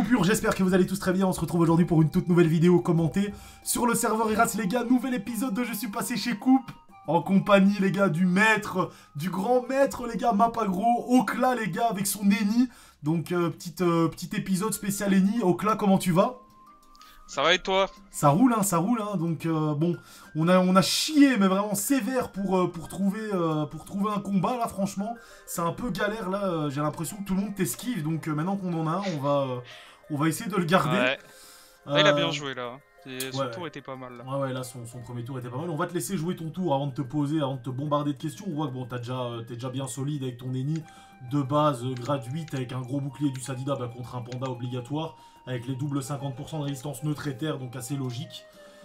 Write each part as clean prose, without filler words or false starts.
coupure, j'espère que vous allez tous très bien. On se retrouve aujourd'hui pour une toute nouvelle vidéo commentée sur le serveur Eras, les gars. Nouvel épisode de Je suis passé chez Coupe, en compagnie, les gars, du maître, du grand maître, les gars, Mapagro, Okla, les gars, avec son Eni. Donc, petit épisode spécial Eni. Okla, comment tu vas? Ça va et toi? Ça roule, hein, ça roule, hein. Donc, bon, on a chié, mais vraiment sévère pour trouver un combat, là, franchement. C'est un peu galère, là. J'ai l'impression que tout le monde t'esquive. Donc, maintenant qu'on en a un, on va essayer de le garder. Ouais. Là, il a bien joué, là. Son tour était pas mal, là. Ouais, là, son premier tour était pas mal. On va te laisser jouer ton tour avant de te poser, avant de te bombarder de questions. On voit que bon, t'es déjà bien solide avec ton Eni de base gratuite, avec un gros bouclier du Sadida contre un panda obligatoire, avec les doubles 50% de résistance neutre et terre, donc assez logique.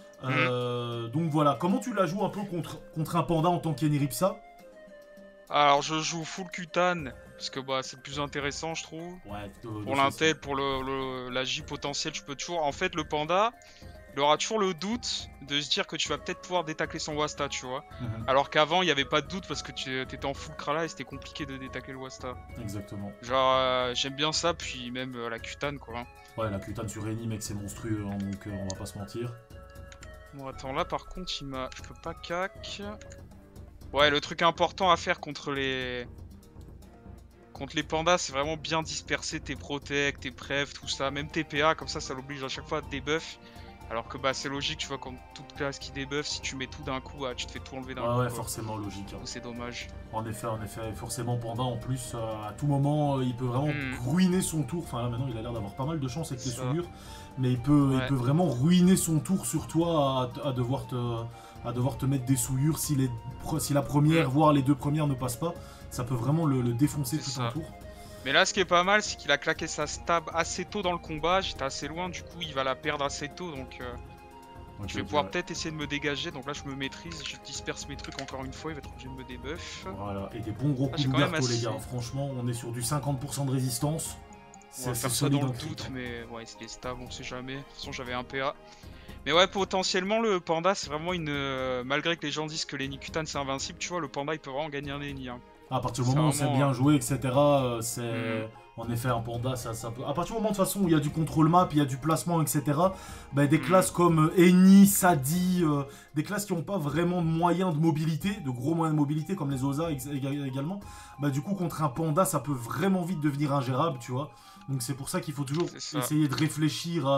Donc voilà, comment tu la joues un peu contre un panda en tant qu'Eniripsa? Alors, je joue full Kutan, parce que bah, c'est le plus intéressant, je trouve. Ouais, pour l'intel, pour la J potentielle, je peux toujours... En fait, le panda, il aura toujours le doute de se dire que tu vas peut-être pouvoir détacler son Wasta, tu vois. Alors qu'avant, il n'y avait pas de doute parce que tu étais en full Krala et c'était compliqué de détacler le Wasta. Exactement. Genre, j'aime bien ça, puis même la Kutan, quoi. Ouais, la Kutan sur Eni, mec, c'est monstrueux, hein, donc on va pas se mentir. Bon, attends, là, par contre, je peux pas cac. Ouais, le truc important à faire contre les pandas, c'est vraiment bien disperser tes protects, tes prefs, tout ça, même tes PA, comme ça l'oblige à chaque fois à te debuff. Alors que bah c'est logique, tu vois, comme toute classe qui debuff, si tu mets tout d'un coup, tu te fais tout enlever d'un coup. Ouais, forcément logique. Hein. C'est dommage. En effet, forcément Panda en plus, à tout moment, il peut vraiment ruiner son tour. Enfin là maintenant, il a l'air d'avoir pas mal de chance avec les souillures, mais il peut vraiment ruiner son tour sur toi à devoir te mettre des souillures si la première, voire les deux premières ne passent pas. Ça peut vraiment le défoncer tout son tour. Mais là, ce qui est pas mal, c'est qu'il a claqué sa stab assez tôt dans le combat. J'étais assez loin, du coup, il va la perdre assez tôt. Donc, je vais pouvoir peut-être essayer de me dégager. Donc là, je me maîtrise, je disperse mes trucs encore une fois. Il va être obligé de me debuff. Voilà, et des bons gros coups d'ouverture, les gars. Franchement, on est sur du 50% de résistance. On va faire ça dans le doute, mais ouais, c'est des stabs, on sait jamais. De toute façon, j'avais un PA. Mais ouais, potentiellement, le panda, c'est vraiment une. Malgré que les gens disent que l'Eni Kutan c'est invincible, tu vois, le panda il peut vraiment gagner un Eni. Hein. À partir du moment où c'est bien joué, etc., c'est en effet un panda, ça peut... À partir du moment de toute façon où il y a du contrôle map, il y a du placement, etc., bah, des classes comme Eni, Sadi, des classes qui n'ont pas vraiment de moyens de mobilité, de gros moyens de mobilité, comme les Oza également, bah du coup contre un panda, ça peut vraiment vite devenir ingérable, tu vois. Donc c'est pour ça qu'il faut toujours essayer de réfléchir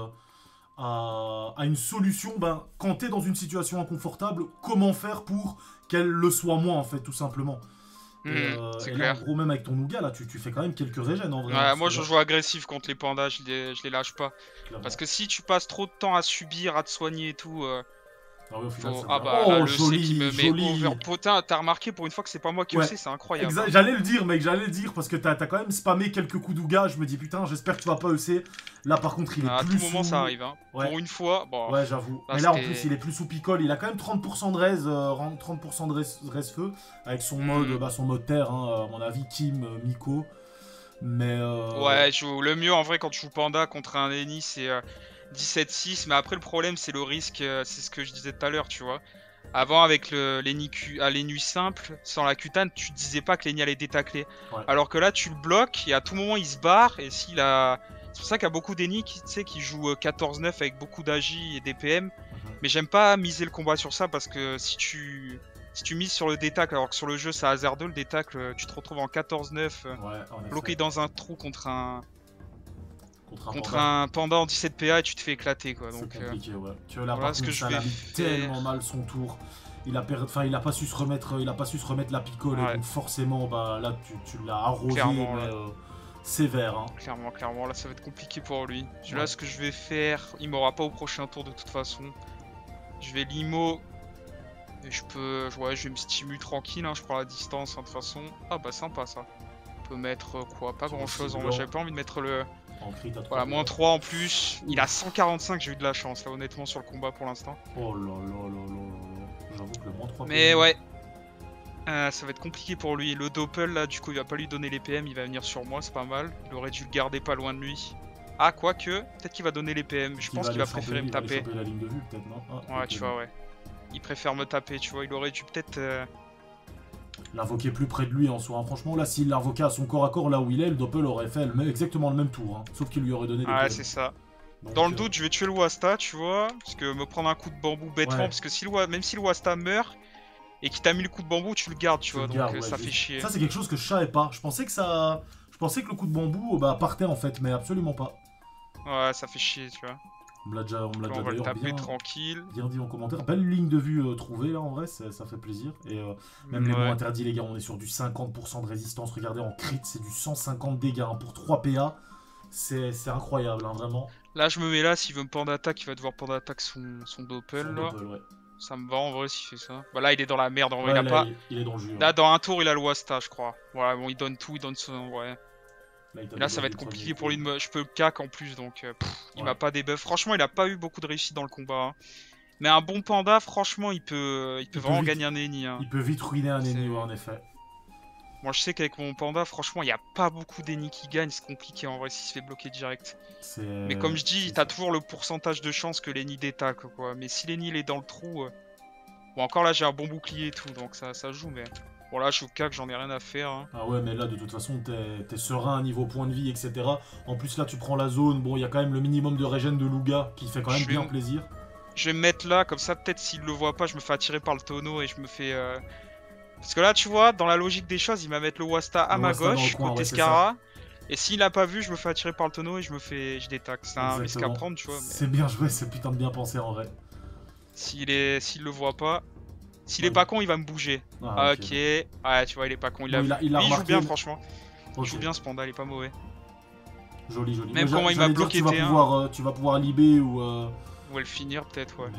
à une solution, ben, quand tu es dans une situation inconfortable, comment faire pour qu'elle le soit moins, en fait, tout simplement. C'est Là, clair. en gros, même avec ton Nougat, là, tu fais quand même quelques régènes en vrai. Ouais, moi je joue agressif contre les pandas, je les lâche pas. Clairement. Parce que si tu passes trop de temps à subir, à te soigner et tout. Au final, là, le joli, C qui me met over. Putain, t'as remarqué pour une fois que c'est pas moi qui le sais, c'est incroyable. J'allais le dire, mec, parce que t'as quand même spammé quelques coups d'Ouga. Je me dis, putain, j'espère que tu vas pas EC. Là, par contre, il est plus. À tout moment, ça arrive. Hein. Pour une fois, bon. Ouais, j'avoue. Mais là, en plus, il est plus sous picole. Il a quand même 30% de res, 30% de res feu. Avec son mode terre, hein, à mon avis, Kim, Miko. Mais. Ouais, le mieux en vrai quand tu joues Panda contre un Eni, c'est 17-6. Mais après, le problème, c'est le risque. C'est ce que je disais tout à l'heure, tu vois. Avant, avec l'Eni simple, sans la Kutan, tu disais pas que l'Eni allait détacler. Alors que là, tu le bloques et à tout moment, il se barre. Et s'il a. C'est pour ça qu'il y a beaucoup d'Eni qui jouent 14-9 avec beaucoup d'AJ et DPM. Mais j'aime pas miser le combat sur ça parce que si tu mises sur le détacle, alors que sur le jeu c'est hasardeux le détacle, tu te retrouves en 14-9, bloqué dans un trou contre un panda en 17 PA et tu te fais éclater quoi. Donc compliqué, Tu vois là par contre, ça l'a mis tellement mal son tour. Il a pas su se remettre, la picole et donc forcément bah là tu l'as arrosé sévère. Hein. Clairement, là ça va être compliqué pour lui. Là ce que je vais faire, il m'aura pas au prochain tour de toute façon. Je vais limo. Et je vais me stimuler tranquille, hein, je prends la distance hein, de toute façon. Ah bah sympa ça. On peut mettre quoi, pas grand chose, j'avais pas envie de mettre le... Voilà, moins 3 en plus. Il a 145, j'ai eu de la chance là honnêtement sur le combat pour l'instant. Oh là, j'avoue que le moins 3... Mais ouais, ça va être compliqué pour lui. Le doppel là, du coup il va pas lui donner les PM, il va venir sur moi, c'est pas mal. Il aurait dû le garder pas loin de lui. Ah quoique, peut-être qu'il va donner les PM, je pense qu'il va préférer me taper. La ligne de vue, peut-être, non ouais, tu vois, ouais. Il préfère me taper, tu vois, il aurait dû peut-être L'invoquer plus près de lui en soi. Hein. Franchement, là, s'il l'invoquait à son corps à corps là où il est, le Doppel aurait fait exactement le même tour. Hein. Sauf qu'il lui aurait donné des Ouais, PV. c'est ça. Donc, Dans le doute, je vais tuer le Wasta, tu vois. Parce que me prendre un coup de bambou bêtement. Ouais. Parce que si même si le Wasta meurt et qu'il t'a mis le coup de bambou, tu le gardes, tu vois. le Donc garde, ouais, ça fait chier. Ça, c'est quelque chose que je savais pas. Je pensais que ça. Je pensais que le coup de bambou bah, partait en fait, mais absolument pas. Ouais, ça fait chier, tu vois. On me l'a déjà, On va le d'ailleurs taper bien, tranquille. bien dit en commentaire. Belle ligne de vue trouvée là en vrai, ça fait plaisir. Et même les mots interdits, les gars, on est sur du 50% de résistance. Regardez en crit, c'est du 150 dégâts hein, pour 3 PA. C'est incroyable, hein, vraiment. Là, je me mets là. S'il veut me prendre d'attaque, il va devoir prendre d'attaque son Doppel. Là. Doppel, ouais. Ça me va en vrai s'il fait ça. Bah là, il est dans la merde en vrai. Ouais, il a là, pas. il est dans le jus. Là, Ouais. dans un tour, il a le Wasta, je crois. Voilà, bon, il donne tout, il donne son. Ouais. Là, ça va être compliqué pour lui de me. Je peux le cac en plus, donc il m'a pas débuff. Franchement, il a pas eu beaucoup de réussite dans le combat. Hein. Mais un bon panda, franchement, il peut vraiment gagner un ennemi. Hein. Il peut vite ruiner un ennemi, ouais, en effet. Moi, je sais qu'avec mon panda, franchement, il n'y a pas beaucoup d'ennemis qui gagnent. C'est compliqué en vrai s'il se fait bloquer direct. Mais comme je dis, t'as toujours le pourcentage de chance que l'ennemi détaque, quoi. Mais si l'ennemi il est dans le trou. Bon, encore là, j'ai un bon bouclier et tout, donc ça joue, mais. Bon, là, je suis au cac, j'en ai rien à faire. Hein. Ah ouais, mais là, de toute façon, t'es serein niveau point de vie, etc. En plus, là, tu prends la zone. Bon, il y a quand même le minimum de régène de Luga qui fait quand même bien plaisir. Je vais me mettre là, comme ça, peut-être s'il le voit pas, je me fais attirer par le tonneau et je me fais. Parce que là, tu vois, dans la logique des choses, il va mettre le Wasta à ma gauche, côté Scara. Et s'il a pas vu, je me fais attirer par le tonneau et je détaque. C'est un risque à prendre, tu vois. Mais... C'est bien joué, c'est putain de bien pensé en vrai. S'il le voit pas. S'il est pas con, il va me bouger. Ah, ok. Ouais, tu vois, il est pas con. Il joue bien, franchement. Il joue bien ce panda, il est pas mauvais. Joli, joli. Même comment il m'a bloqué T1. Tu vas pouvoir libérer ou. Ou le finir, peut-être, ouais.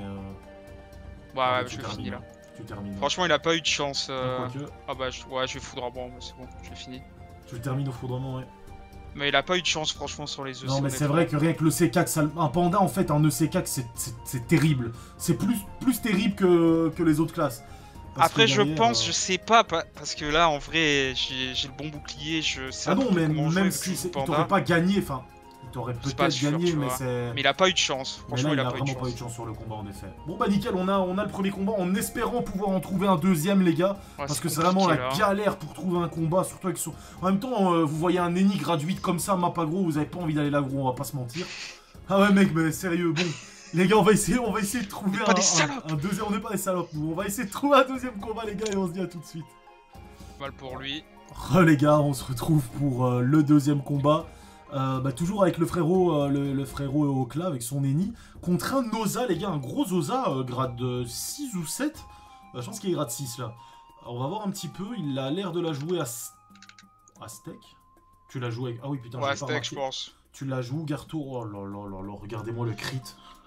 Ouais, je le finis là. Tu termines. Franchement, il a pas eu de chance. Ah bah, ouais, je vais foudre à bon, c'est bon, je l'ai fini. Tu le termines au foudrement, ouais. Mais il a pas eu de chance, franchement, sur les EC. Non, mais c'est vrai que rien que le C4, un panda, en fait, un EC4, c'est terrible. C'est plus terrible que les autres classes. Après, je pense, je sais pas, parce que là, en vrai, j'ai le bon bouclier, je sais. Ah non, mais même si t'aurais pas gagné, enfin, t'aurais peut-être gagné, mais c'est. Mais il a pas eu de chance. Franchement, il a vraiment pas eu de chance sur le combat, en effet. Bon, bah nickel, on a le premier combat en espérant pouvoir en trouver un deuxième, les gars. Ouais, parce que c'est vraiment la galère pour trouver un combat, surtout avec son. En même temps, vous voyez un ennemi gratuit comme ça, map aggro, vous avez pas envie d'aller l'aggro, on va pas se mentir. Ah ouais, mec, mais sérieux, bon. Les gars, on va essayer de trouver un deuxième. On n'est pas des salopes, nous. On va essayer de trouver un deuxième combat, les gars, et on se dit à tout de suite. Mal pour lui. Les gars, on se retrouve pour le deuxième combat. Toujours avec le frérot, le frérot Okla avec son ennemi. Contre un Noza, les gars, un gros Oza, grade 6 ou 7. Je pense qu'il est grade 6 là. Alors, on va voir un petit peu. Il a l'air de la jouer à Steak. Tu l'as joué avec. Ah oui, putain, ouais, Steak, je pense. Tu la joues, Garto. Oh là là là là, regardez-moi le crit.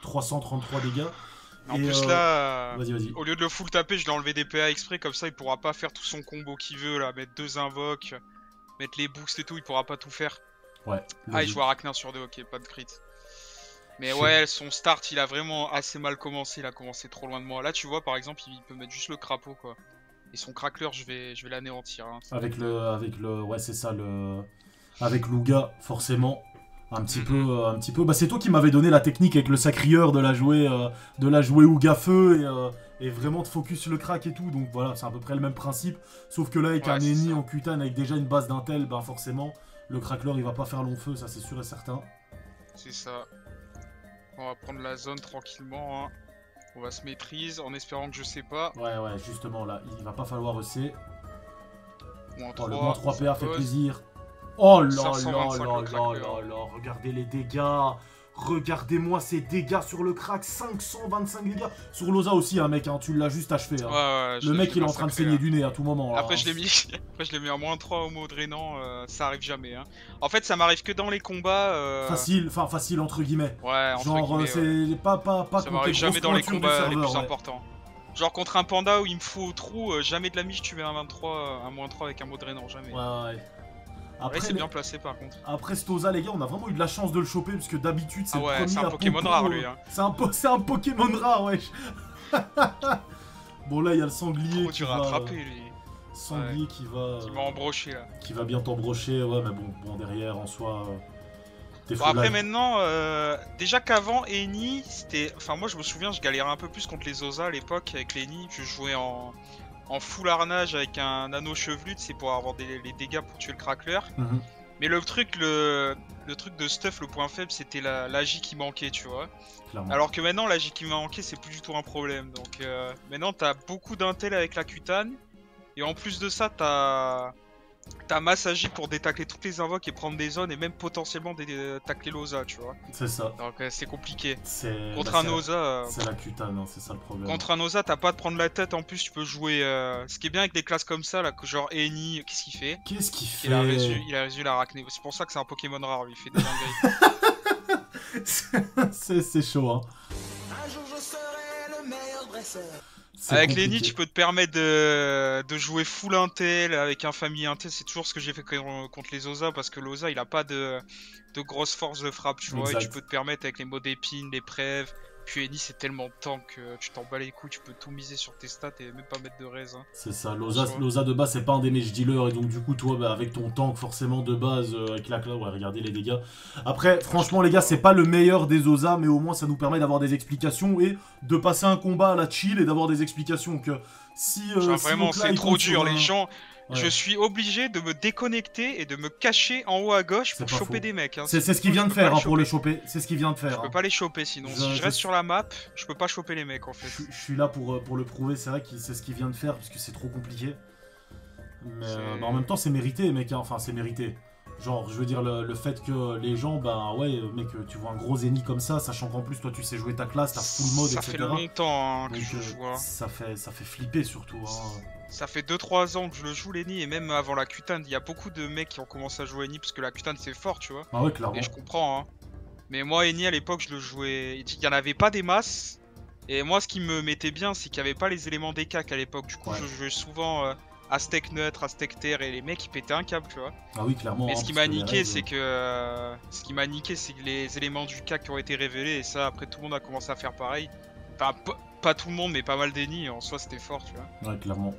333 dégâts. En plus là, vas-y. Au lieu de le full taper, je l'ai enlevé des PA exprès, comme ça il pourra pas faire tout son combo qu'il veut là, mettre 2 invoques, mettre les boosts et tout, il pourra pas tout faire. Ouais. Ah, il joue Arachnar sur 2, ok, pas de crit. Mais ouais, son start il a vraiment assez mal commencé, il a commencé trop loin de moi. Là tu vois par exemple, il peut mettre juste le crapaud quoi. Et son crackler, je vais l'anéantir. Hein. Avec le, ouais c'est ça, avec Luga forcément. Un petit peu. Bah, c'est toi qui m'avais donné la technique avec le sacrieur de la jouer Ouga feu et vraiment de focus le crack et tout. Donc voilà, c'est à peu près le même principe. Sauf que là, avec un ennemi en Kutan avec déjà une base d'intel, bah forcément, le crackler il va pas faire long feu, ça c'est sûr et certain. C'est ça. On va prendre la zone tranquillement. Hein. On va se maîtriser en espérant que je sais pas. Ouais, justement là, il va pas falloir EC. Moins 3, le moins 3 PA fait plaisir. Oh là là, regardez les dégâts. Regardez-moi ces dégâts sur le crack, 525 dégâts. Sur Loza aussi, hein, mec, hein, tu l'as juste achevé. Hein. Ouais, le mec, il est en train de saigner du nez à tout moment. Là. Après, je l'ai mis en moins 3 au mot drainant, ça arrive jamais. Hein. En fait, ça m'arrive que dans les combats. Facile entre guillemets. Ouais, entre guillemets. C'est pas ça m'arrive jamais dans les combats les plus importants. Genre contre un panda où il me faut au trou, jamais de la miche, tu mets un 23, un moins 3 avec un mot drainant, jamais. Ouais. Après, c'est bien placé par contre. Après Stoza, les gars, on a vraiment eu de la chance de le choper parce que d'habitude, c'est le premier c'est un Pokémon rare lui. Hein. C'est un Pokémon rare, wesh. Bon, là, il y a le sanglier. Trop dur à attraper lui. Sanglier qui va. Qui m'a embroché là. Qui va bien t'embrocher, ouais, mais bon, derrière en soi. Bon, après maintenant, déjà qu'avant Eni, c'était. Enfin, moi je me souviens, je galérais un peu plus contre les Oza à l'époque avec l'Eni. Je jouais en en full harnage avec un anneau chevelu, c'est pour avoir les dégâts pour tuer le crackler. Mais le truc de stuff, le point faible, c'était la magie qui manquait, tu vois. Clairement. Alors que maintenant, la magie qui manquait, c'est plus du tout un problème. Donc maintenant, t'as beaucoup d'intel avec la cutane. Et en plus de ça, t'as masse magie pour détacler toutes les invoques et prendre des zones et même potentiellement tacler l'Osa, tu vois. C'est ça. Donc c'est compliqué. Contre un Osa... c'est la cutane, hein, c'est ça le problème. Contre un Osa, t'as pas à te prendre la tête, en plus tu peux jouer... Ce qui est bien avec des classes comme ça, là, genre Eni, qu'est-ce qu'il fait? Qu'est-ce qu'il fait? Il a résolu l'arachné. C'est pour ça que c'est un Pokémon rare, lui, il fait des dingueries. C'est chaud, hein. Un jour je serai le meilleur dresseur. Avec Lenny, tu peux te permettre de jouer full intel avec un famille intel. C'est toujours ce que j'ai fait contre les Osa parce que l'Osa il a pas de grosse force de frappe, tu vois. Et tu peux te permettre avec les mots d'épine, les prêves. Puis Eni c'est tellement tank que tu t'en bats les couilles, tu peux tout miser sur tes stats et même pas mettre de raise. Hein. C'est ça, l'Osa de base c'est pas un des mage dealers et donc du coup toi bah, avec ton tank forcément de base avec la classe, ouais regardez les dégâts. Après franchement les gars c'est pas le meilleur des Osa mais au moins ça nous permet d'avoir des explications et de passer un combat à la chill et d'avoir des explications que si... vraiment c'est trop dur les gens... Ouais. Je suis obligé de me déconnecter et de me cacher en haut à gauche pour choper des mecs. Hein. C'est ce qu'il vient de faire hein, pour les choper. C'est ce qu'il vient de faire. Je peux pas les choper sinon. Si je reste sur la map, je peux pas choper les mecs en fait. Je suis là pour le prouver. C'est vrai que c'est ce qu'il vient de faire parce que c'est trop compliqué. Mais en même temps, c'est mérité, mec. Hein. Enfin, c'est mérité. Genre, je veux dire, le fait que les gens, bah ouais, mec, tu vois un gros ennemi comme ça, sachant qu'en plus, toi, tu sais jouer ta classe, t'as full mode, etc. Ça fait longtemps hein, que je joue. Hein. Ça fait flipper surtout. Hein. Ça fait 2-3 ans que je le joue Lenny et même avant la cutane, il y a beaucoup de mecs qui ont commencé à jouer Eni parce que la cutane c'est fort, tu vois. Ah ouais, clairement. Et je comprends, hein. Mais moi, Eni à l'époque, je le jouais. Il y en avait pas des masses. Et moi, ce qui me mettait bien, c'est qu'il y avait pas les éléments des cacs à l'époque. Du coup, je jouais souvent Aztec Neutre, Aztec Terre et les mecs ils pétaient un câble, tu vois. Ah oui, clairement. Mais hein, ce qui m'a niqué, c'est que. c'est que les éléments du CAC qui ont été révélés et ça, après tout le monde a commencé à faire pareil. Enfin, pas tout le monde, mais pas mal d'Eni. En soi, c'était fort, tu vois. Ouais, clairement.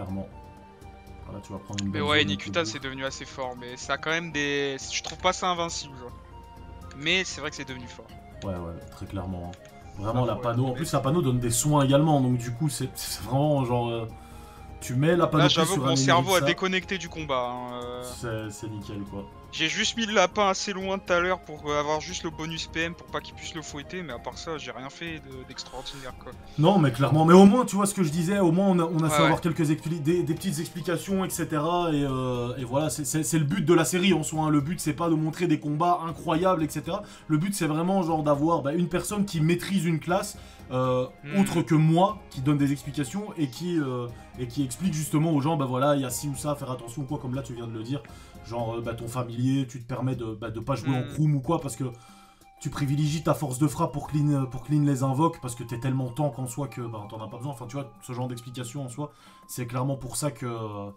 Voilà, tu vas prendre une mais ouais, Nikuta c'est devenu assez fort, mais ça a quand même des... Je trouve pas ça invincible, genre. Mais c'est vrai que c'est devenu fort. Ouais, très clairement. Vraiment, la panneau... En plus, la panneau donne des soins également, donc du coup, c'est vraiment genre... Tu mets la panneau sur un... Là, j'avoue que mon cerveau a déconnecté du combat. Hein, C'est nickel, quoi. J'ai juste mis le lapin assez loin tout à l'heure pour avoir juste le bonus PM pour pas qu'il puisse le fouetter, mais à part ça, j'ai rien fait d'extraordinaire, quoi. Non, mais clairement, mais au moins, tu vois ce que je disais, au moins on a su avoir quelques des petites explications, etc. Et voilà, c'est le but de la série en soi. Hein. Le but, c'est pas de montrer des combats incroyables, etc. Le but, c'est vraiment genre d'avoir une personne qui maîtrise une classe, autre que moi, qui donne des explications et qui explique justement aux gens, bah voilà, il y a ci ou ça, faire attention ou quoi, comme là tu viens de le dire. Genre, ton familier, tu te permets de pas jouer en croom ou quoi, parce que tu privilégies ta force de frappe pour clean les invoques, parce que t'es tellement tank en soi que t'en as pas besoin. Enfin, tu vois, ce genre d'explication en soi, c'est clairement pour ça qu'on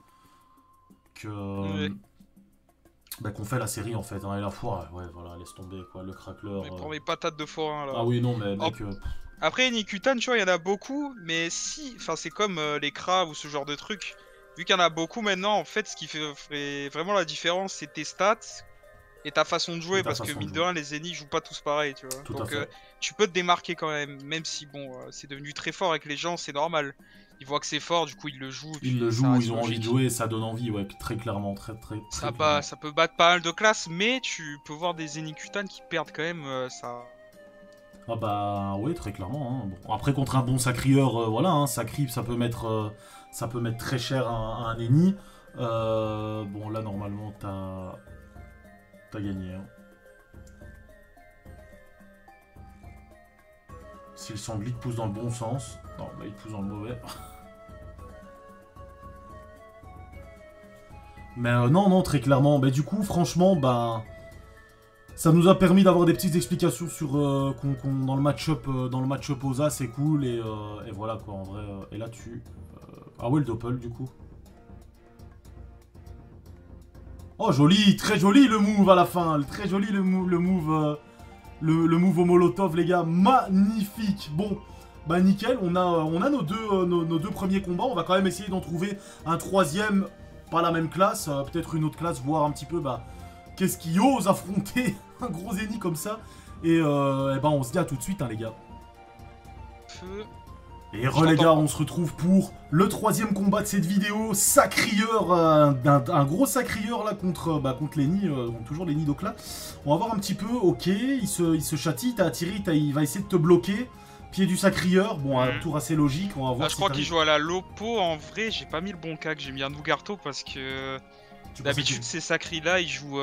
fait la série en fait. Hein, et la fois, ouais, voilà, laisse tomber quoi, le crackler. Mais prends mes patates de forain là. Ah oui, non, mais mec. Après, Nikutan, tu vois, il y en a beaucoup, mais si. Enfin, c'est comme les craves ou ce genre de trucs. Vu qu'il y en a beaucoup maintenant, en fait, ce qui fait vraiment la différence, c'est tes stats et ta façon de jouer, parce que mine de rien, les ennemis jouent pas tous pareil, tu vois. Donc, tu peux te démarquer quand même si, bon, c'est devenu très fort avec les gens, c'est normal. Ils voient que c'est fort, du coup, ils le jouent. Ils le jouent, ils ont envie de jouer, ça donne envie, ouais, très clairement, très ça peut battre pas mal de classes, mais tu peux voir des Zenikutan qui perdent quand même, ça... Ah bah, oui, très clairement. Hein. Bon, après, contre un bon sacrieur, voilà, hein, sacri, ça peut mettre très cher à un ennemi. Bon, là, normalement, t'as gagné. Hein. Si le sanglier te pousse dans le bon sens... Non, bah, il te pousse dans le mauvais. Mais non, très clairement. Bah, du coup, franchement, bah... Ça nous a permis d'avoir des petites explications sur dans le match-up Osa, c'est cool, et voilà, quoi, en vrai. Et là, ah ouais, le doppel, du coup. Oh, joli, très joli le move à la fin. Très joli le move au Molotov, les gars. Magnifique. Bon, bah nickel. On a nos deux premiers combats. On va quand même essayer d'en trouver un troisième. Pas la même classe. Peut-être une autre classe, voir un petit peu, qu'est-ce qui ose affronter un gros ennemi comme ça. Et ben on se dit à tout de suite, hein, les gars. Feu. Et les gars, on se retrouve pour le 3e combat de cette vidéo. Sacrieur, un gros sacrieur là contre Lenny, toujours Lenny donc là. On va voir un petit peu, ok, il se châtie, t'as attiré, il va essayer de te bloquer. Pied du sacrieur, bon, un tour assez logique, on va voir. Je crois qu'il joue à la Lopo, en vrai, j'ai pas mis le bon cac, j'ai mis un Nougarto parce que d'habitude ces sacris là, ils jouent...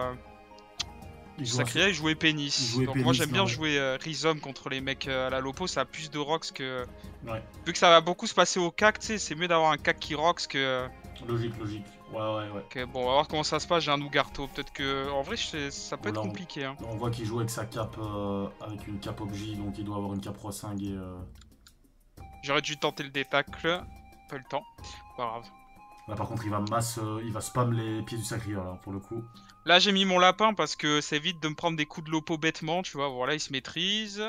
il jouait Pénis. Donc moi j'aime bien jouer Rhizome contre les mecs à la Lopo, ça a plus de rocks que... Ouais. Vu que ça va beaucoup se passer au cac, tu sais, c'est mieux d'avoir un cac qui rocks que... Logique. Ouais. Ok, bon, on va voir comment ça se passe, j'ai un Nougarto. Peut-être que... En vrai, ça peut être compliqué. Hein. On voit qu'il joue avec sa cape, avec une cape objet, donc il doit avoir une cape Rosing et... J'aurais dû tenter le détacle, pas eu le temps, pas grave. Là par contre il va spam les pieds du sacrieur là pour le coup. Là j'ai mis mon lapin parce que c'est vite de me prendre des coups de lopo bêtement, tu vois, voilà il se maîtrise.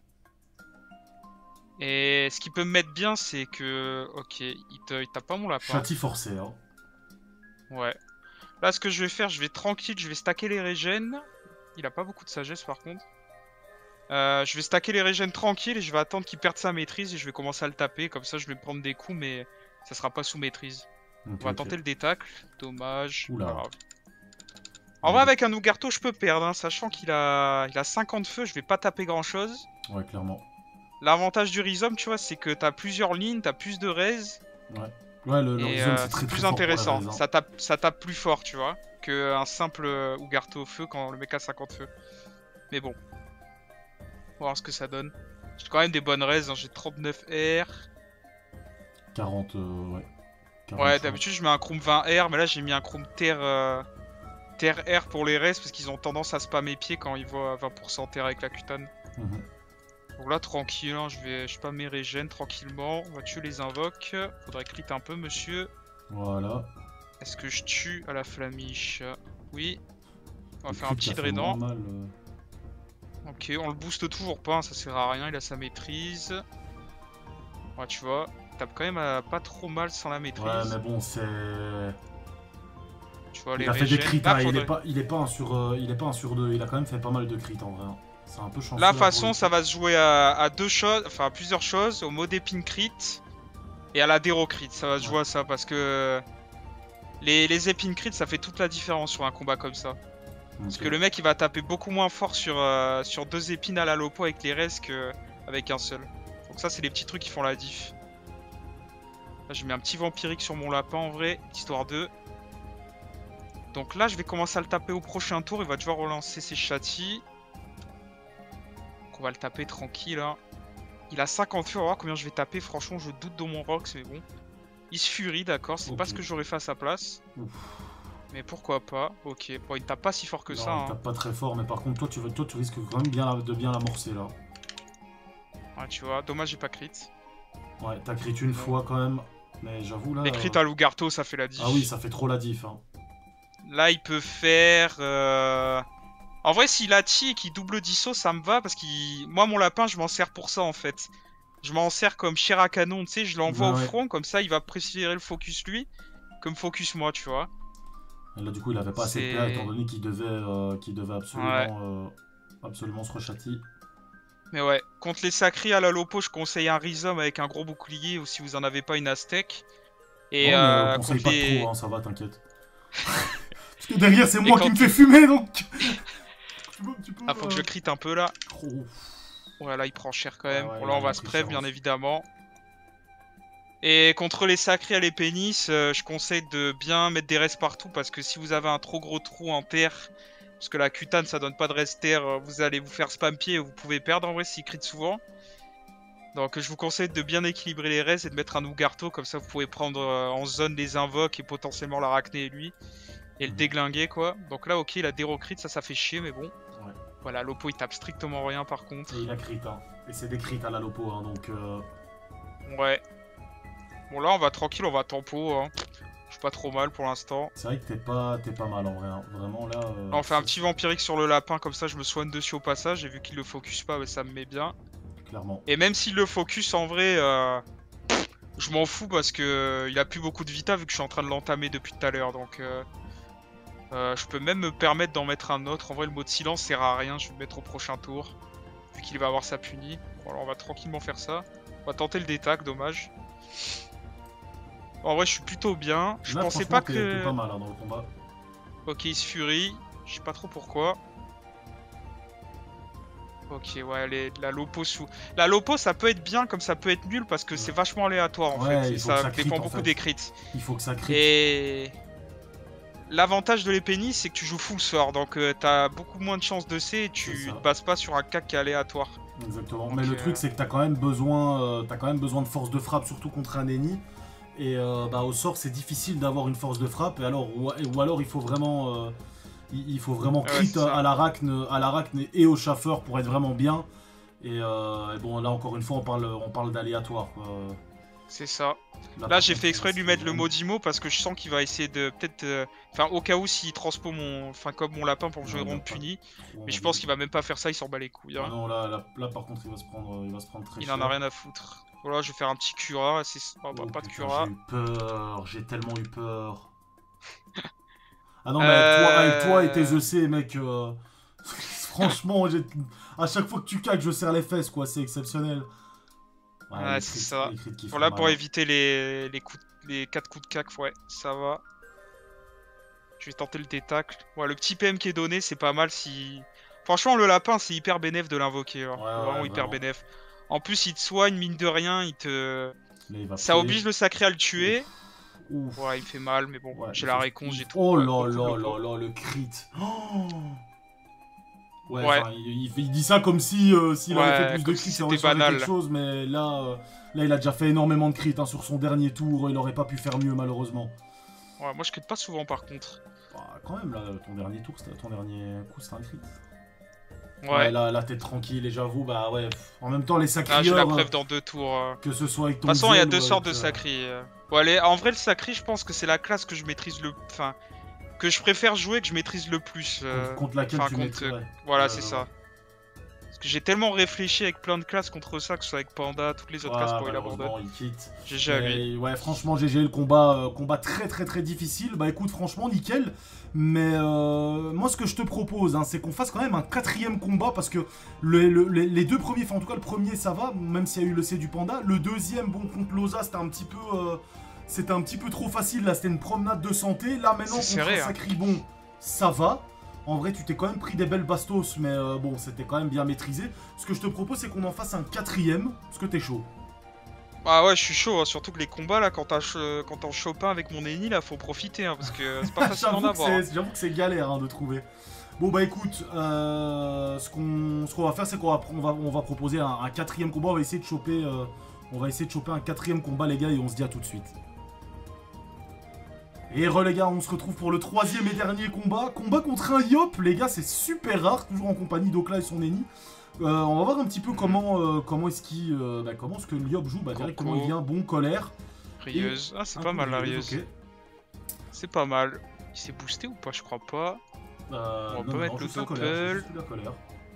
Et ce qui peut me mettre bien c'est que... Ok, il tape pas mon lapin. Châti forcé hein. Ouais. Là ce que je vais faire, je vais tranquille, je vais stacker les régènes. Il a pas beaucoup de sagesse par contre. Je vais stacker les régènes tranquille et je vais attendre qu'il perde sa maîtrise et je vais commencer à le taper. Comme ça je vais prendre des coups mais ça sera pas sous maîtrise. On va tenter le détacle, dommage. En vrai avec un Nougarto je peux perdre, hein, sachant qu'il a 50 feux, je vais pas taper grand chose. Ouais clairement. L'avantage du Rhizome tu vois c'est que t'as plusieurs lignes, t'as plus de raise. Ouais le Rhizome c'est très plus intéressant, ça tape plus fort tu vois qu'un simple Nougarto au feu quand le mec a 50 feux. Mais bon, on va voir ce que ça donne. J'ai quand même des bonnes raises, hein, j'ai 39 R. 40 ouais. Ouais, d'habitude je mets un Chrome 20R, mais là j'ai mis un Chrome Terre R pour les restes parce qu'ils ont tendance à spammer pieds quand ils voient 20% Terre avec la cutane. Donc là tranquille, hein, je spam mes régènes tranquillement, on va tuer les invoques. Faudrait crit un peu monsieur. Voilà. Est-ce que je tue à la flamiche? Oui. On va faire un petit drainant. Ok, on le booste toujours pas, hein, ça sert à rien, il a sa maîtrise. Ouais tu vois. Tape quand même pas trop mal sans la maîtrise. Ouais mais bon c'est... Tu vois, il a fait des crits, hein, il est pas un sur 2, il a quand même fait pas mal de crits en vrai. C'est un peu chanceux. Là, de toute façon, ça va se jouer à deux choses, enfin à plusieurs choses, au mode épine crit et à la déro crit. Ça va se jouer à ça parce que les épines crit ça fait toute la différence sur un combat comme ça. Parce que le mec il va taper beaucoup moins fort sur 2 épines à la lopo avec les restes qu'avec un seul. Donc ça c'est les petits trucs qui font la diff. Là je mets un petit vampirique sur mon lapin en vrai, histoire de... Donc là je vais commencer à le taper au prochain tour, il va devoir relancer ses châtis. Donc on va le taper tranquille hein. Il a 50 feux, on va voir combien je vais taper, franchement je doute de mon Rox mais bon. Il se furie d'accord, c'est pas ce que j'aurais fait à sa place. Mais pourquoi pas, ok. Bon il tape pas si fort que ça. Il tape pas très fort mais par contre toi tu risques quand même de bien l'amorcer là. Ouais tu vois, dommage j'ai pas crit. Ouais t'as crit une fois quand même. Mais j'avoue là... Les crits à Nougarto ça fait la diff. Ah oui ça fait trop la diff hein. Là il peut faire... En vrai s'il attire et qu'il double disso ça me va parce que moi mon lapin je m'en sers pour ça en fait. Je m'en sers comme chair à canon, tu sais, je l'envoie au front comme ça il va préférer le focus lui comme focus moi tu vois. Et là du coup il avait pas assez de PA étant donné qu'il devait absolument se rechâtir. Mais ouais, contre les sacrés à la Lopo, je conseille un Rhizome avec un gros bouclier ou si vous en avez pas une Aztèque. Et on conseille pas trop, hein, ça va, t'inquiète. Parce que derrière c'est moi qui me fais fumer donc. Ah faut que je crit un peu là. Ouais là il prend cher quand même. Bon là on va se prév bien évidemment. Et contre les sacrés à les pénis, je conseille de bien mettre des restes partout parce que si vous avez un trop gros trou en terre. Parce que la cutane ça donne pas de reste terre, vous allez vous faire spam pied et vous pouvez perdre en vrai s'il crit souvent. Donc je vous conseille de bien équilibrer les restes et de mettre un Nougarto, comme ça vous pouvez prendre en zone les invoques et potentiellement l'arachné lui. Et le déglinguer quoi. Donc là ok il a déro crit, ça fait chier mais bon. Voilà Lopo il tape strictement rien par contre. Et il a crit hein. Et c'est des crits à la Lopo hein donc... Ouais. Bon là on va tranquille, on va tempo hein. Je suis pas trop mal pour l'instant. C'est vrai que t'es pas mal en vrai, hein. Vraiment là... on fait un petit vampirique sur le lapin, comme ça je me soigne dessus au passage, et vu qu'il le focus pas, bah, ça me met bien. Clairement. Et même s'il le focus en vrai, je m'en fous parce que il a plus beaucoup de vita vu que je suis en train de l'entamer depuis tout à l'heure, donc... je peux même me permettre d'en mettre un autre, en vrai le mot de silence sert à rien, je vais le mettre au prochain tour, vu qu'il va avoir sa punie. Bon alors on va tranquillement faire ça. On va tenter le détac, dommage. En vrai, je suis plutôt bien. Je Là, pensais franchement, pas t'es que... pas mal hein, dans le combat. Ok, il se furie. Je sais pas trop pourquoi. Ok, ouais, la Lopo sous... La Lopo, ça peut être bien comme ça peut être nul parce que c'est vachement aléatoire en Ouais, fait. il Et faut que ça ça crit, dépend en beaucoup fait. des crits. Il faut que ça crie. Et... L'avantage de l'épénie, c'est que tu joues full sort. Donc t'as beaucoup moins de chances de C et tu C'est ça. te bases pas sur un cac qui est aléatoire. Exactement. Donc, Mais le truc, c'est que t'as quand même besoin de force de frappe, surtout contre un ennemi. Et bah, au sort, c'est difficile d'avoir une force de frappe. Et alors, ou alors, il faut vraiment, il faut vraiment Ouais, crit c'est ça. à l'arachne et au chaffeur pour être vraiment bien. Et bon, là encore une fois, on parle d'aléatoire. C'est ça. Là, par j'ai contre, fait exprès de lui mettre le vraiment- Modimo parce que je sens qu'il va essayer de peut-être. Enfin, au cas où s'il transpo mon. Enfin, comme mon lapin pour jouer Non, il a ronde pas puni. trop Mais je envie. pense qu'il va même pas faire ça, il s'en bat les couilles. Ah Hein. non, là, par contre, il va se prendre très Il cher. en a rien à foutre. Voilà, je vais faire un petit Cura. Oh, bah, Oh, pas de putain, Cura. j'ai eu peur, j'ai tellement eu peur. Ah non, mais avec toi et tes EC, mec, franchement, à chaque fois que tu caques, je serre les fesses, quoi, c'est exceptionnel. Ouais, les c'est crits- ça. les crits qui font Voilà, mal, pour hein. éviter les 4 coups de cac, ouais, ça va. Je vais tenter le détacle. Ouais, le petit PM qui est donné, c'est pas mal si. Franchement, le lapin, c'est hyper bénéf de l'invoquer. Hein. Ouais, Vraiment hyper bénéf. En plus, il te soigne, mine de rien, il te. Là, il va Ça tuer. oblige le sacré à le tuer. Ouf. Ouais, il me fait mal, mais bon, Ouais, j'ai la ouf. réponse, j'ai tout. Oh Ouais, là beaucoup de là loco. là là, le crit. Oh. Ouais, Ouais. enfin, il dit ça comme si s'il avait fait Ouais, plus de comme crits, si ça aurait c'était changé banal. quelque chose, mais là, il a déjà fait énormément de crits hein, sur son dernier tour, il aurait pas pu faire mieux malheureusement. Ouais, moi je crit pas souvent par contre. Bah, quand même, là, ton dernier tour, ton dernier coup, c'était un crit. Ouais. Là, t'es tranquille, et j'avoue, bah ouais, en même temps, les Ah, j'ai la sacrieurs, preuve dans 2 tours. que ce soit avec De ton toute façon, il y a zèle 2 ou sortes avec, de sacri. Bon, allez, en vrai, le sacri, je pense que c'est la classe que je maîtrise le. Enfin, que je préfère jouer, que je maîtrise le plus. contre laquelle enfin, tu contre, mettrais. Ouais. Voilà, Ouais, c'est ouais, ça. ouais. Parce que j'ai tellement réfléchi avec plein de classes contre ça, que ce soit avec Panda, toutes les autres classes pour il abandonne. Malheureusement, il quitte. GG à lui. Ouais, franchement, GG, le combat très très très difficile. Bah écoute, franchement, nickel. Mais moi, ce que je te propose, hein, c'est qu'on fasse quand même un 4ème combat parce que les 2 premiers, enfin en tout cas le premier, ça va, même s'il y a eu le C du Panda. Le deuxième, bon, contre Loza, c'était un petit peu trop facile. Là, c'était une promenade de santé. Là, maintenant, C'est contre serré, un hein. Sacri, bon, ça va. En vrai, tu t'es quand même pris des belles bastos, mais bon, c'était quand même bien maîtrisé. Ce que je te propose, c'est qu'on en fasse un 4ème, parce que t'es chaud. Ah ouais, je suis chaud, hein, surtout que les combats là, quand t'en chopes un avec mon ennemi là, faut profiter, hein, parce que c'est pas facile d'en avoir. Hein. J'avoue que c'est galère hein, de trouver. Bon bah écoute, ce qu'on va faire, c'est on va proposer un 4ème combat. On va essayer de choper, un 4ème combat les gars, et on se dit à tout de suite. Et les gars, on se retrouve pour le 3ème et dernier combat. Combat contre un Yop, les gars, c'est super rare, toujours en compagnie d'Okla et son ennemi. On va voir un petit peu comment est-ce que le Yop joue. Bah directement, il vient bon colère. Rieuse. Ah, c'est pas mal la Rieuse. Ok. C'est pas mal. Il s'est boosté ou pas? Je crois pas. On peut mettre le juste la Doppel. colère, juste la colère.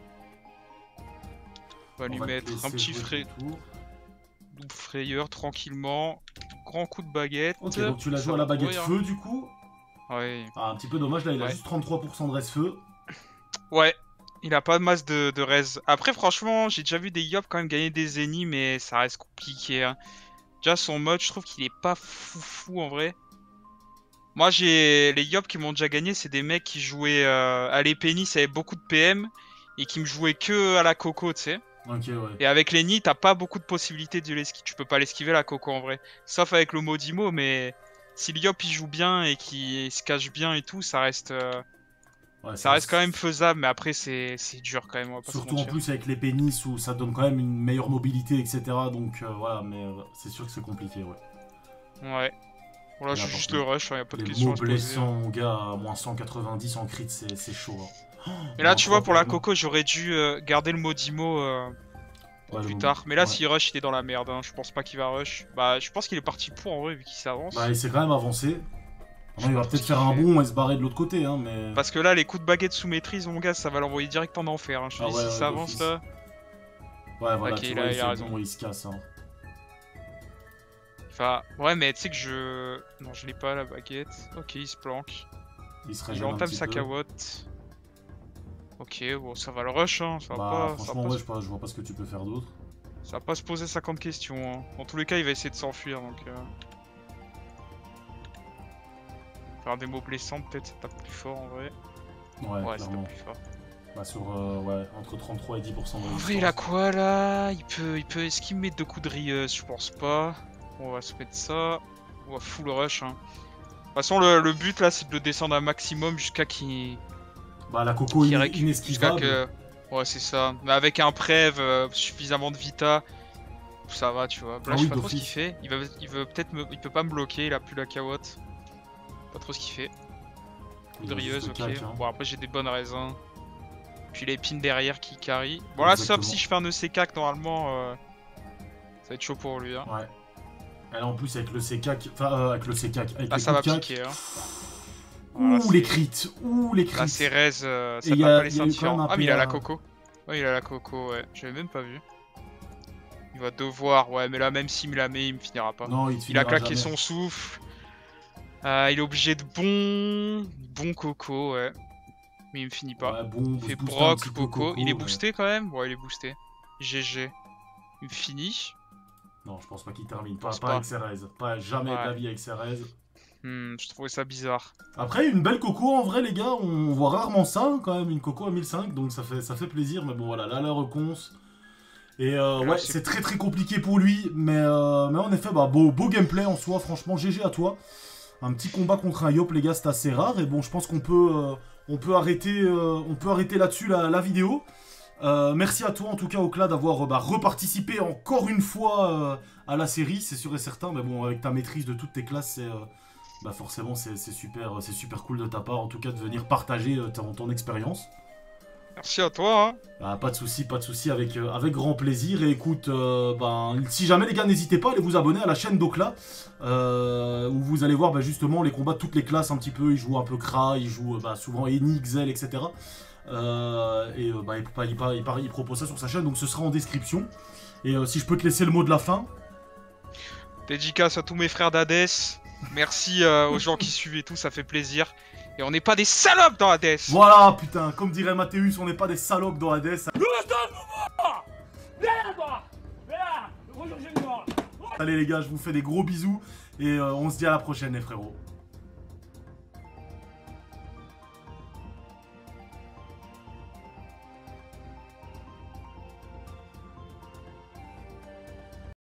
On va lui te mettre laisser un petit jouer ton tour. double frayeur tranquillement. Grand coup de baguette. Ok, donc tu l'as Ça joué à va la baguette courir. feu du coup. Ouais. Ah, un petit peu dommage, là il a Ouais. juste 33% de reste feu. Ouais. Il a pas de masse de res. Après, franchement, j'ai déjà vu des Yop quand même gagner des ennemis, mais ça reste compliqué. Hein. Déjà, son mode, je trouve qu'il est pas foufou en vrai. Moi, j'ai les Yop qui m'ont déjà gagné, c'est des mecs qui jouaient à l'épénis avec beaucoup de PM et qui me jouaient que à la coco, tu sais. Ok, ouais. Et avec les nids, t'as pas beaucoup de possibilités de l'esquiver. Tu peux pas l'esquiver la coco en vrai. Sauf avec le Modimo, mais si le Yop il joue bien et qu'il se cache bien et tout, ça reste quand même faisable. Mais après, c'est dur quand même. On va pas se Surtout en mentir. plus avec les pénis où ça donne quand même une meilleure mobilité, etc. Donc voilà, mais c'est sûr que c'est compliqué, ouais. Ouais. Voilà, je Là, suis par juste contre, le rush, y a pas de Les question mots à se poser. blessants, mon gars, à moins 190 en crit, c'est chaud. Hein. Et là, Moins tu vois, pour la 3 coco, j'aurais dû garder le Modimo pour Ouais, plus le- tard. Mais là, ouais. s'il rush, il est dans la merde. Hein. Je pense pas qu'il va rush. Bah, je pense qu'il est parti pour en vrai, vu qu'il s'avance. Bah, il s'est quand même avancé. Maintenant, il va pense peut-être qu'il faire un fait. bond et se barrer de l'autre côté, hein, mais. Parce que là, les coups de baguette sous maîtrise, mon gars, ça va l'envoyer direct en enfer. Hein. Je te Ah dis, ouais, si ouais, ça avance d'office. là. Ouais, voilà, Ok, tu il a- vois, il a fait raison. bon, il se casse. Hein. Enfin, ouais, mais tu sais que je. Non, je l'ai pas la baguette. Ok, il se planque. Il se Il régène un entame petit sa peu. cawotte. Ok, bon, ça va le rush, hein. Ça va Bah, pas. Ça va franchement, pas ouais, je vois pas ce que tu peux faire d'autre. Ça va pas se poser 50 questions. Hein. Dans tous les cas, il va essayer de s'enfuir. Donc, faire des mots blessants, peut-être, ça tape plus fort en vrai. Ouais, ça clairement. tape plus fort. Bah, sur ouais, entre 33 et 10% de résistance. En vrai, il a quoi là? Il peut. Est-ce qu'il met 2 coups de rieuse? Je pense pas. On va se mettre ça. On va full rush. Hein. De toute façon, le but là, c'est de le descendre un maximum jusqu'à qu'il. Bah, la coco inesquivable. Que... Ouais, c'est ça. Mais avec un prév, suffisamment de vita, ça va, tu vois. Là, je sais pas trop ce qu'il fait. Il veut peut-être il peut pas me bloquer, il a plus la cawotte. Pas trop ce qu'il fait. Coup de rieuse, ok. Cac, hein. Bon, après, j'ai des bonnes raisins. Puis les pins derrière qui carry. Bon, là, sauf si je fais un EC4, normalement, ça va être chaud pour lui. Hein. Ouais. Et là, en plus, avec le C4, enfin, avec le C4, avec là, ça va piquer. Hein. Voilà, ouh, les crits, ouh, les crits. Là, c'est raise, ça va pas les sentir. Ah, mais il a la coco. Ouais, il a la coco, ouais. J'avais même pas vu. Il va devoir, ouais, mais là, même s'il me la met, il me finira pas. Non, il a claqué son souffle. Il est obligé de bon coco, ouais. Mais il me finit pas. Ouais, bon, il fait broc, coco. Il est boosté quand même? Ouais, il est boosté. GG. Il me finit. Non, je pense pas qu'il termine. Pas avec Cerez. Pas jamais de la vie avec Cerez. Je trouvais ça bizarre. Après, une belle coco en vrai, les gars. On voit rarement ça, hein, quand même. Une coco à 1005. Donc ça fait plaisir. Mais bon, voilà, là, la reconce. Et ouais, c'est très compliqué pour lui. Mais en effet, bah, beau gameplay en soi. Franchement, GG à toi. Un petit combat contre un Yop, les gars, c'est assez rare. Et bon, je pense qu'on peut arrêter là-dessus la vidéo. Merci à toi en tout cas Okla d'avoir reparticipé encore une fois à la série, c'est sûr et certain, mais bon avec ta maîtrise de toutes tes classes, forcément c'est super cool de ta part en tout cas de venir partager ton expérience. Merci à toi. Hein. Bah, pas de souci avec grand plaisir. Et écoute, si jamais les gars, n'hésitez pas à aller vous abonner à la chaîne d'Okla, où vous allez voir justement les combats de toutes les classes un petit peu. Il joue un peu Kra, il joue souvent Eni, Xel, etc. Il propose ça sur sa chaîne, donc ce sera en description. Et si je peux te laisser le mot de la fin. Dédicace à tous mes frères d'Hades. Merci aux gens qui suivent et tout, ça fait plaisir. Et on n'est pas des salopes dans Hades. Voilà, putain, comme dirait Mathéus, on n'est pas des salopes dans Hades. Allez les gars, je vous fais des gros bisous et on se dit à la prochaine les frérots.